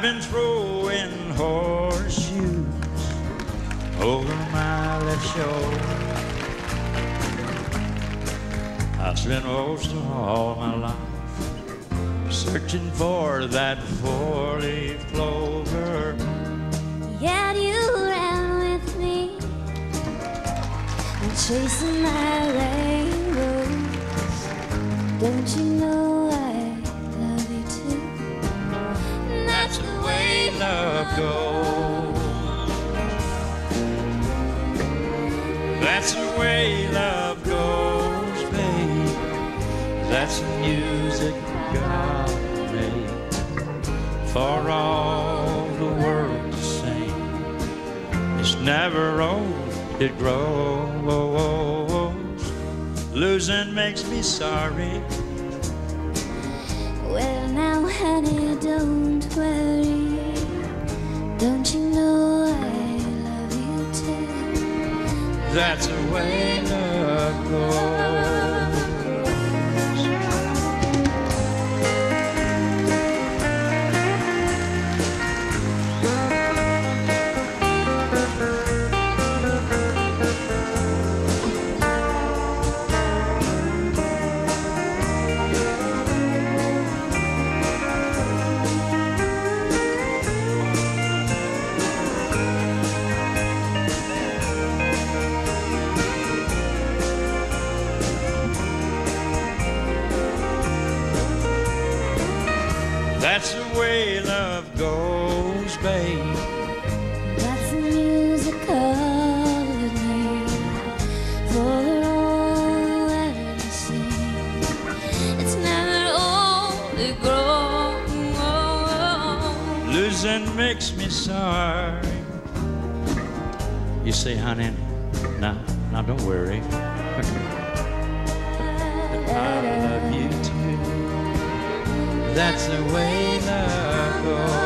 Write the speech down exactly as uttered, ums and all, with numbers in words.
I've been throwing horseshoes over my left shoulder. I've spent most of all my life searching for that four-leaf clover. Yet you ran with me and chasing my rainbows. Don't you know I love you too? And that's the way Love goes. That's the way love goes, babe. That's the music God made for all the world to sing. It's never old, it grows. Losing makes me sorry. Well now, honey, don't worry. Don't you know I love you too? That's the way love goes. That's the way love goes, babe. That's the music God made for all the weather to see. It's never old, it grows. Losing makes me sorry. You say, honey, now, now don't worry. I love you too. That's the way love goes.